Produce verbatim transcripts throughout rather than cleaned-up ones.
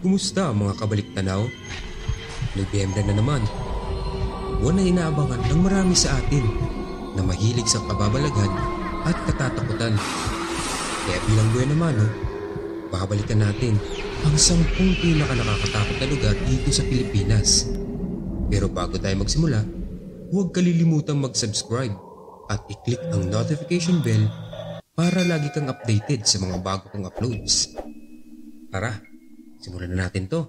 Kumusta mga kabalik-tanaw? Nobyembre na naman. Buwan na inaabangan ng marami sa atin na mahilig sa kababalaghan at katatakutan. Kaya bilang buwan naman, no, babalikan natin ang sampung pinaka-nakakatakot na lugar dito sa Pilipinas. Pero bago tayo magsimula, huwag kalilimutang mag-subscribe at i-click ang notification bell para lagi kang updated sa mga bago kong uploads. Tara, simulan na natin to.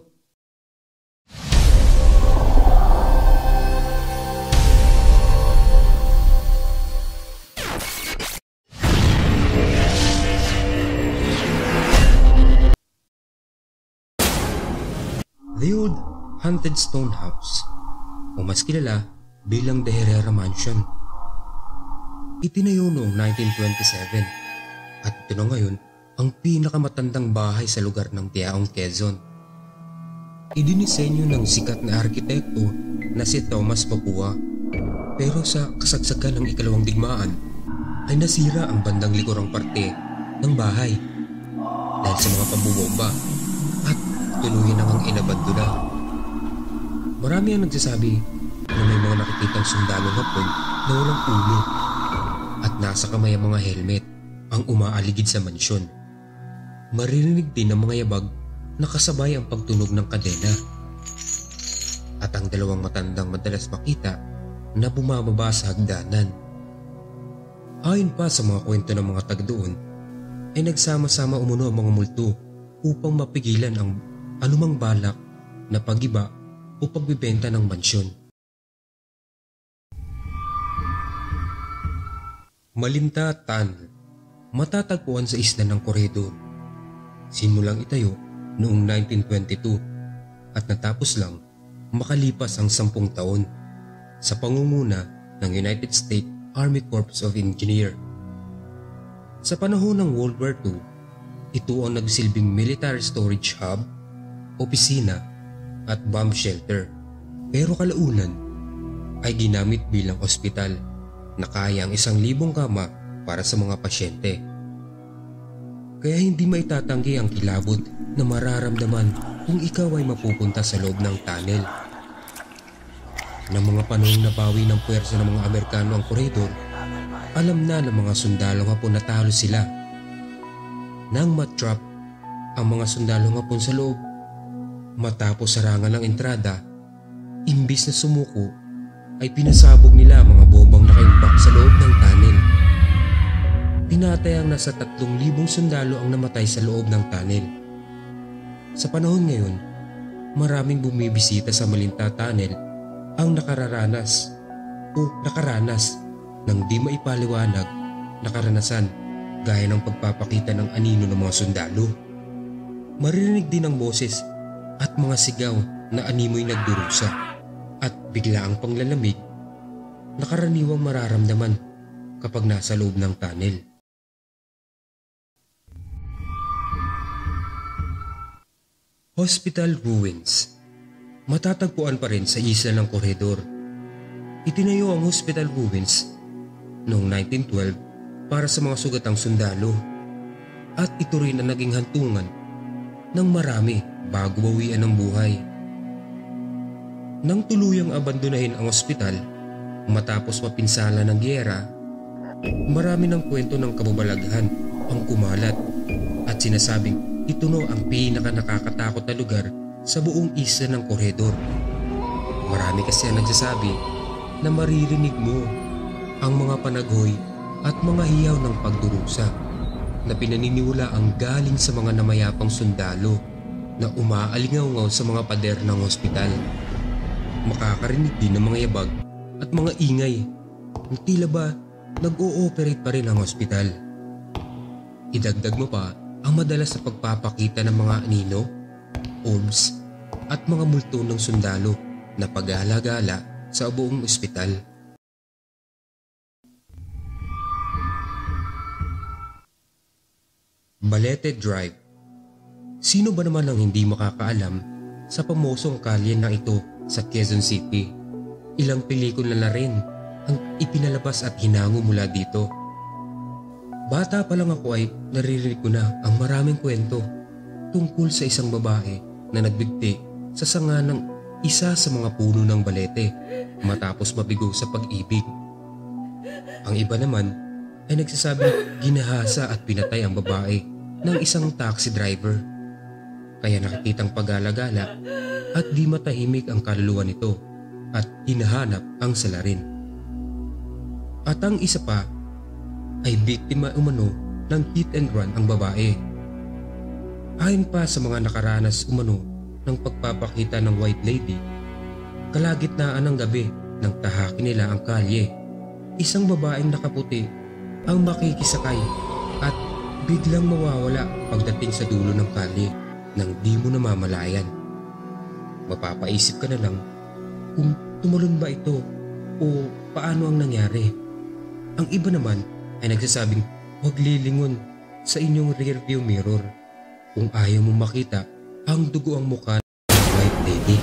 The Old Haunted Stone House, o mas kilala bilang The Herrera Mansion. Itinayo noong nineteen twenty-seven at ito na ngayon ang pinakamatandang bahay sa lugar ng Tiaong, Quezon. Idinisenyo ng sikat na arkitekto na si Thomas Papua, pero sa kasagsagan ng ikalawang digmaan ay nasira ang bandang likurang parte ng bahay dahil sa mga pambubomba at tuluyan nang inabandona. Marami ang nagsasabi na may mga nakikitang sundalong Hapon na walang ulo at nasa kamay ang mga helmet ang umaaligid sa mansyon. Maririnig din ang mga yabag na kasabay ang pagtunog ng kadena at ang dalawang matandang madalas makita na bumababa sa hagdanan. Ayon pa sa mga kwento ng mga taga doon, ay nagsama-sama umuno ang mga multo upang mapigilan ang anumang balak na pagiba o pagbibenta ng mansyon. Malinta Tunnel, matatagpuan sa isla ng Corredor. Simulang itayo noong nineteen twenty-two at natapos lang makalipas ang sampung taon sa pangunguna ng United States Army Corps of Engineers. Sa panahon ng World War Two, ito ang nagsilbing military storage hub, opisina at bomb shelter, pero kalaunan ay ginamit bilang ospital na kaya ang isang libong kama para sa mga pasyente. Kaya hindi maitatanggi ang kilabot na mararamdaman kung ikaw ay mapupunta sa loob ng tunnel. Nang mga panahong nabawi ng puwersa ng mga Amerikano ang koridor, alam na ng mga sundalong Hapon na talo sila. Nang matrap ang mga sundalong Hapon sa loob, matapos sarangan ng entrada, imbis na sumuko, ay pinasabog nila ang mga bombang nakaimbak sa loob ng tunnel. Tinatayang nasa tatlong libong sundalo ang namatay sa loob ng tunnel. Sa panahon ngayon, maraming bumibisita sa Malinta Tunnel ang nakararanas o nakaranas ng di maipaliwanag na karanasan gaya ng pagpapakita ng anino ng mga sundalo. Maririnig din ang boses at mga sigaw na animoy nagdurusa at bigla ang panglalamig na karaniwang mararamdaman kapag nasa loob ng tunnel. Hospital Ruins, matatagpuan pa rin sa isla ng Corredor. Itinayo ang Hospital Ruins noong nineteen twelve para sa mga sugatang sundalo at ito rin ang naging hantungan ng marami bago bawian ng buhay. Nang tuluyang abandonahin ang ospital matapos mapinsala ng giyera, marami ng kwento ng kababalaghan ang kumalat at sinasabing ito no ang pinaka nakakatakot na lugar sa buong isla ng Corredor. Marami kasi ang nagsasabi na maririnig mo ang mga panaghoy at mga hiyaw ng pagdurusa na pinaniniwala ang galing sa mga namayapang sundalo na umaalingaw sa mga pader ng ospital. Makakarinig din ng mga yabag at mga ingay na tila ba nag-ooperate pa rin ang ospital. Idagdag mo pa ang madalas na pagpapakita ng mga anino, orbs at mga multo ng sundalo na pag-alagala sa buong ospital. Balete Drive. Sino ba naman ang hindi makakaalam sa pamosong kalye na ito sa Quezon City? Ilang pelikula na rin ang ipinalabas at hinango mula dito. Bata pa lang ako ay naririnig ko na ang maraming kwento tungkol sa isang babae na nagbigti sa sanga ng isa sa mga puno ng balete matapos mabigo sa pag-ibig. Ang iba naman ay nagsasabing ginahasa at pinatay ang babae ng isang taxi driver. Kaya nakikitang pag-alagala at di matahimik ang kaluluwa nito at hinahanap ang salarin. At ang isa pa ay biktima umano ng hit and run ang babae. Ayon pa sa mga nakaranas umano ng pagpapakita ng white lady, kalagitnaan ng gabi nang tahaki nila ang kalye, isang babaeng nakaputi ang makikisakay at biglang mawawala pagdating sa dulo ng kalye nang di mo namamalayan. Mapapaisip ka na lang kung tumalon ba ito o paano ang nangyari. Ang iba naman ay nagsasabing huwag lilingon sa inyong rearview mirror kung ayaw mong makita ang dugo ang mukha ng white lady.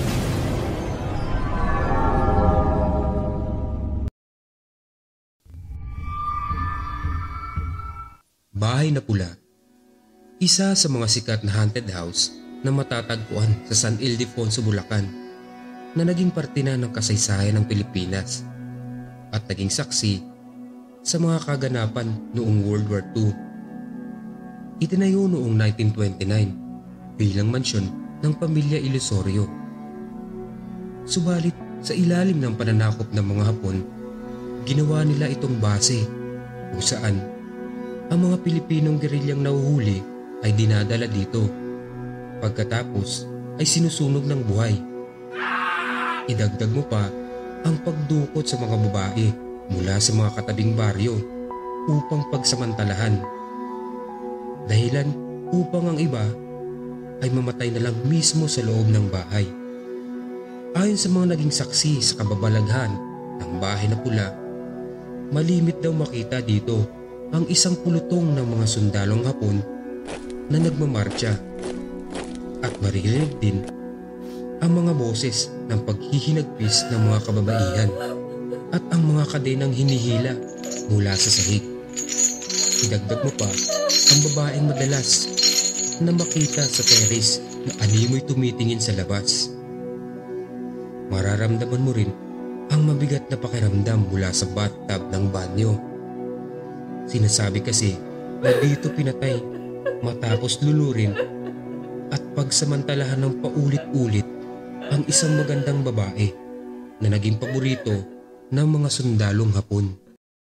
Bahay na Pula, isa sa mga sikat na haunted house na matatagpuan sa San Ildefonso, Bulacan, na naging parte na ng kasaysayan ng Pilipinas at naging saksi sa mga kaganapan noong World War Two. Itinayo noong nineteen twenty-nine bilang mansyon ng pamilya Ilosorio. Subalit sa ilalim ng pananakop ng mga Hapon, ginawa nila itong base kung saan ang mga Pilipinong gerilyang nahuhuli ay dinadala dito. Pagkatapos ay sinusunog ng buhay. Idagdag mo pa ang pagdukot sa mga babae mula sa mga katabing baryo upang pagsamantalahan. Dahilan upang ang iba ay mamatay na lang mismo sa loob ng bahay. Ayon sa mga naging saksi sa kababalaghan ng Bahay na Pula, malimit daw makita dito ang isang pulutong ng mga sundalong Hapon na nagmamarcha at maririnig din ang mga boses ng paghihinagpis ng mga kababaihan at ang mga kadenang hinihila mula sa sahig. Idagdag mo pa ang babaeng madalas na makita sa terrace na animoy tumitingin sa labas. Mararamdaman mo rin ang mabigat na pakiramdam mula sa bathtub ng banyo. Sinasabi kasi na dito pinatay matapos lulurin at pagsamantalahan ng paulit-ulit ang isang magandang babae na naging paborito ng mga sundalong Hapon.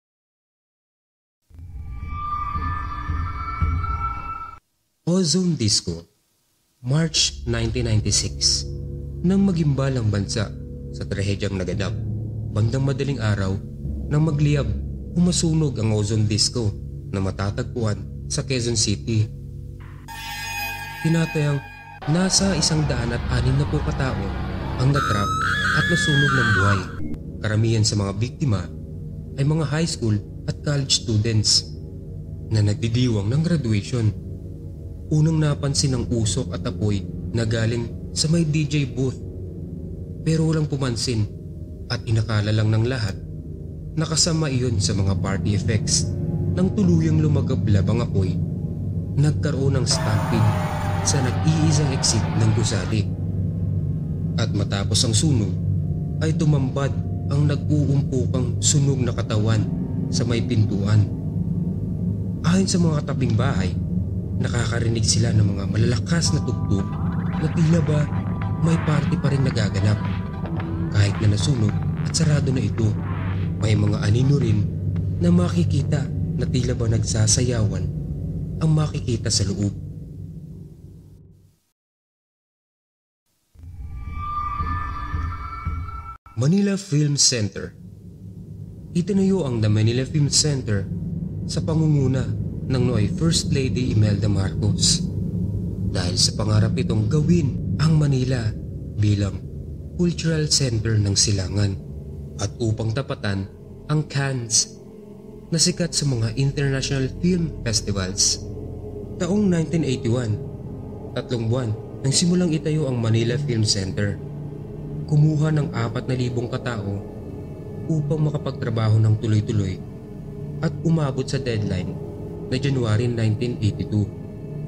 Ozone Disco, March nineteen ninety-six. Nang magimbal ang bansa sa trahedyang naganap, bandang madaling araw nang magliyab, umasunog ang ozone disco na matatagpuan sa Quezon City. Tinatayang nasa isang daan at anim na po katao ang natrap at nasunog ng buhay. Karamihan sa mga biktima ay mga high school at college students na nagdidiwang ng graduation. Unang napansin ang usok at apoy na galing sa may D J booth, pero walang pumansin at inakala lang ng lahat nakasama iyon sa mga party effects. Nang tuluyang lumagablab ang apoy, nagkaroon ng stampede sa nag-iisang exit ng gusali. At matapos ang sunog ay tumambad ang nag-uumpukang sunog na katawan sa may pintuan. Ayon sa mga tabing bahay, nakakarinig sila ng mga malalakas na tugtog na tila ba may party pa rin nagaganap. Kahit na nasunog at sarado na ito, may mga anino rin na makikita na tila ba nagsasayawan ang makikita sa loob. Manila Film Center. Itinayo ang The Manila Film Center sa pangunguna ng nooy First Lady Imelda Marcos dahil sa pangarap itong gawin ang Manila bilang cultural center ng silangan at upang tapatan ang Cannes na sikat sa mga international film festivals. Taong nineteen eighty-one, tatlong buwan nang simulang itayo ang Manila Film Center. Kumuha ng apat na libong katao upang makapagtrabaho ng tuloy-tuloy at umabot sa deadline na January nineteen eighty-two.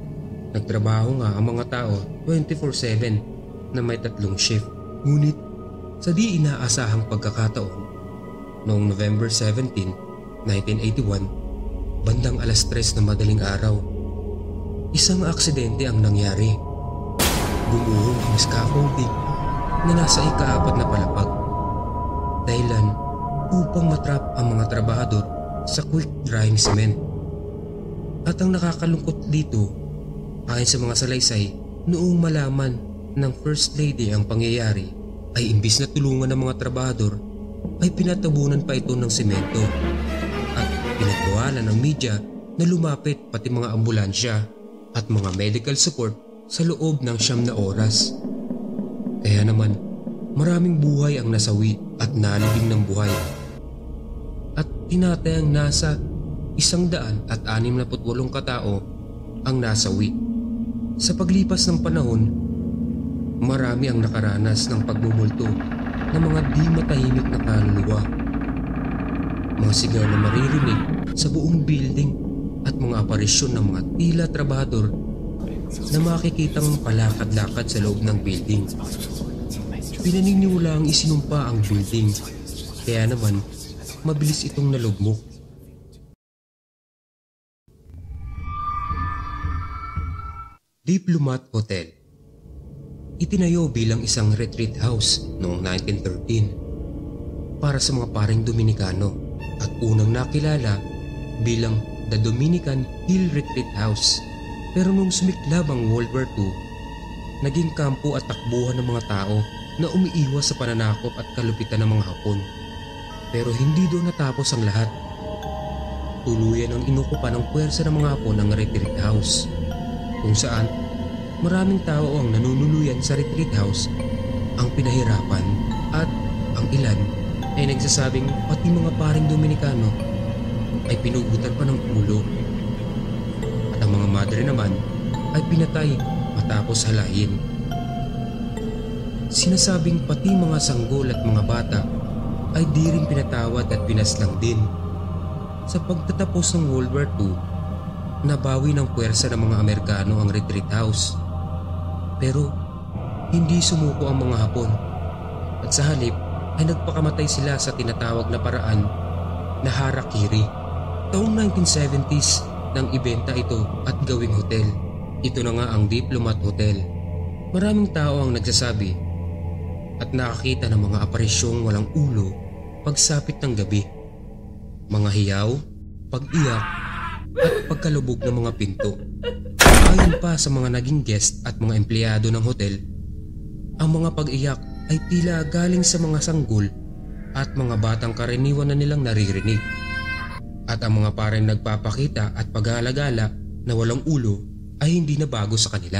Nagtrabaho nga ang mga tao twenty-four seven na may tatlong shift. Ngunit sa di inaasahang pagkakataon, noong November seventeenth, nineteen eighty-one, bandang alas tres na madaling araw, isang aksidente ang nangyari. Bumuhong ang scaffolding na nasa ikaapat na palapag. Dahilan upang matrap ang mga trabahador sa quick drying cement. At ang nakakalungkot dito, ayon sa mga salaysay, noong malaman ng First Lady ang pangyayari, ay imbis na tulungan ng mga trabahador, ay pinatabunan pa ito ng semento at pinagbawalan ng media na lumapit pati mga ambulansya at mga medical support sa loob ng siyam na oras. Kaya naman, maraming buhay ang nasawi at nalibing ng buhay. At tinatayang nasa isang daan at anim na putwalong katao ang nasawi. Sa paglipas ng panahon, marami ang nakaranas ng pagmumulto ng mga di matahimik na kaluluwa. Mga sigaw na maririnig sa buong building at mga aparisyon ng mga tila trabahador na makikitang palakad-lakad sa loob ng building. Pinaniniwala ang isinumpa ang building, kaya naman mabilis itong nalugmok. Diplomat Hotel. Itinayo bilang isang retreat house noong nineteen thirteen para sa mga paring Dominikano at unang nakilala bilang The Dominican Hill Retreat House. Pero nung sumiklab ang World War Two, naging kampo at takbuhan ng mga tao na umiiwas sa pananakop at kalupitan ng mga Hapon. Pero hindi doon natapos ang lahat. Tuluyan ang inukupa ng puwersa ng mga Hapon ang retreat house, kung saan maraming tao ang nanunuluyan sa retreat house ang pinahirapan at ang ilan ay nagsasabing pati mga paring Dominikano ay pinugutan pa ng ulo. At ang mga madre naman ay pinatay matapos halayin. Sinasabing pati mga sanggol at mga bata ay di rin pinatawad at pinaslang din. Sa pagtatapos ng World War Two, nabawi ng puwersa ng mga Amerikano ang retreat house. Pero hindi sumuko ang mga Hapon at sa halip ay nagpakamatay sila sa tinatawag na paraan na harakiri. Taong nineteen seventies nang ibenta ito at gawing hotel. Ito na nga ang Diplomat Hotel. Maraming tao ang nagsasabi at nakakita ng mga aparisyong walang ulo pagsapit ng gabi. Mga hiyaw, pag-iyak at pagkalubog ng mga pinto. Ayon pa sa mga naging guest at mga empleyado ng hotel, ang mga pag-iyak ay tila galing sa mga sanggol at mga batang karaniwan na nilang naririnig. At ang mga pareng nagpapakita at paghalagala na walang ulo ay hindi na bago sa kanila.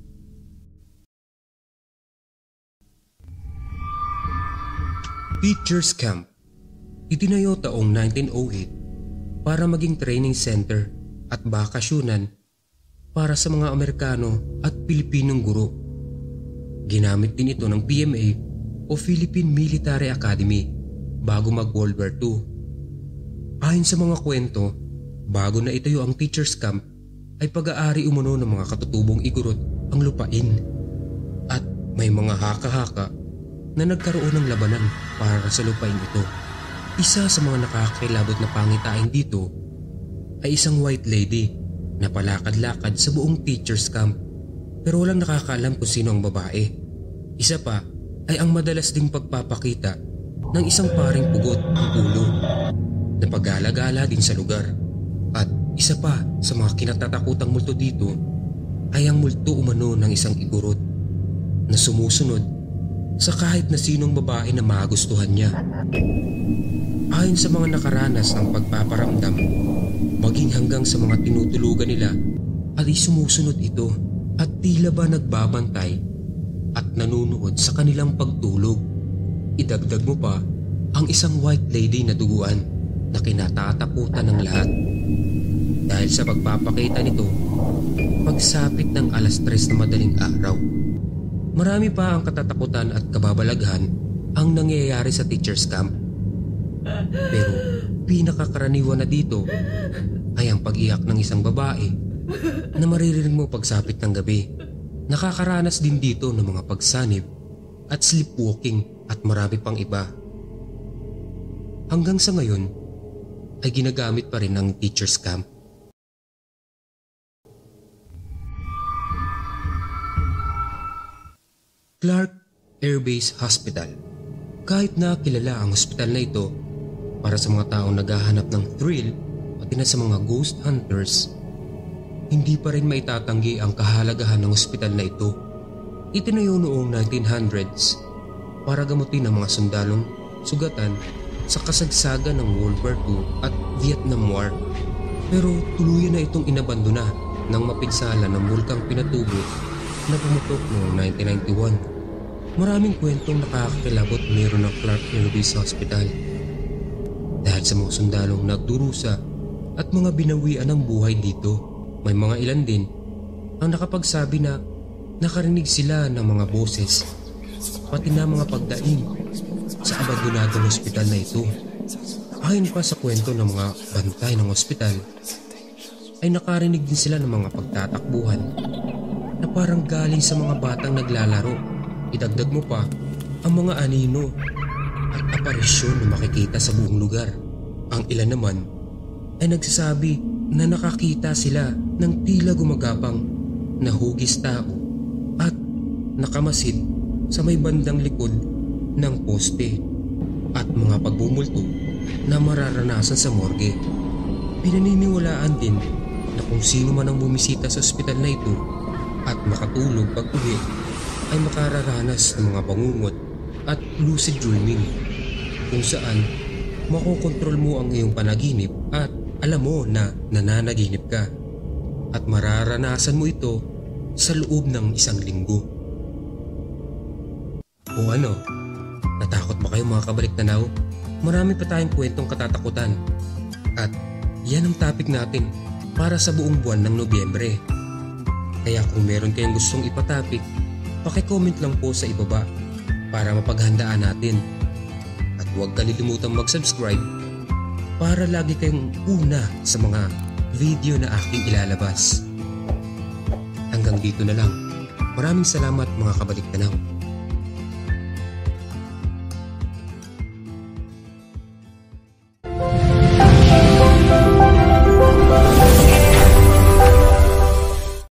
Teachers Camp. Itinayo taong nineteen oh eight para maging training center at bakasyunan para sa mga Amerikano at Pilipinong guro. Ginamit din ito ng P M A o Philippine Military Academy bago mag World War Two. Ayon sa mga kwento, bago na itayo ang Teachers Camp ay pag-aari umuno ng mga katutubong igurot ang lupain. At may mga haka-haka na nagkaroon ng labanan para sa lupain ito. Isa sa mga nakakakilabot na pangitain dito ay isang white lady na palakad-lakad sa buong Teachers Camp, pero walang nakakaalam kung sino ang babae. Isa pa ay ang madalas ding pagpapakita ng isang paring pugot ang ulo na paggalagala din sa lugar. At isa pa sa mga kinatatakutang multo dito ay ang multo umano ng isang igurot na sumusunod sa kahit na sinong babae na magustuhan niya. Ayon sa mga nakaranas ng pagpaparamdam, maging hanggang sa mga tinutulugan nila ay sumusunod ito at tila ba nagbabantay at nanunood sa kanilang pagtulog. Idagdag mo pa ang isang white lady na duguan na kinatatakutan ng lahat. Dahil sa pagpapakita nito, pagsapit ng alas tres na madaling araw, marami pa ang katatakutan at kababalaghan ang nangyayari sa Teachers Camp. Pero pinakakaraniwan na dito ay ang pag-iyak ng isang babae na maririnig mo pagsapit ng gabi. Nakakaranas din dito ng mga pagsanib at sleepwalking at marami pang iba. Hanggang sa ngayon ay ginagamit pa rin ng teachers camp. Clark Air Base Hospital. Kahit na kilala ang hospital na ito para sa mga taong naghahanap ng thrill pati na sa mga ghost hunters, hindi pa rin maitatanggi ang kahalagahan ng hospital na ito. Itinayo noong nineteen hundreds para gamutin ang mga sundalong sugatan sa kasagsagan ng World War Two at Vietnam War. Pero tuluyan na itong inabandona nang mapinsala ng bulkang Pinatubo na pumutok noong nineteen ninety-one. Maraming kwentong nakakakilabot meron ng Clark Air Base Hospital dahil sa mga sundalong nagdurusa at mga binawian ng buhay dito. May mga ilan din ang nakapagsabi na nakarinig sila ng mga boses pati na mga pagdaing sa abandonadong ospital na ito. Ayon pa sa kwento ng mga bantay ng ospital ay nakarinig din sila ng mga pagtatakbuhan na parang galing sa mga batang naglalaro. Idagdag mo pa ang mga anino at aparisyon na makikita sa buong lugar. Ang ilan naman ay nagsasabi na nakakita sila ng tila gumagapang na hugis tao at nakamasid sa may bandang likod ng poste at mga pagbumulto na mararanasan sa morgue. Pinaniniwalaan din na kung sino man ang bumisita sa ospital na ito at makatulog pag uwi ay makararanas ng mga bangungot at lucid dreaming kung saan makokontrol mo ang iyong panaginip at alam mo na nananaginip ka at mararanasan mo ito sa loob ng isang linggo. O ano, natakot ba kayo mga kabaliktanaw? Marami pa tayong kwentong katatakutan at yan ang topic natin para sa buong buwan ng Nobyembre. Kaya kung meron kayong gustong ipatopic, paki-comment lang po sa ibaba para mapaghandaan natin. At huwag kalilimutang mag-subscribe para lagi kayong una sa mga video na aking ilalabas. Hanggang dito na lang. Maraming salamat mga kabaliktanaw.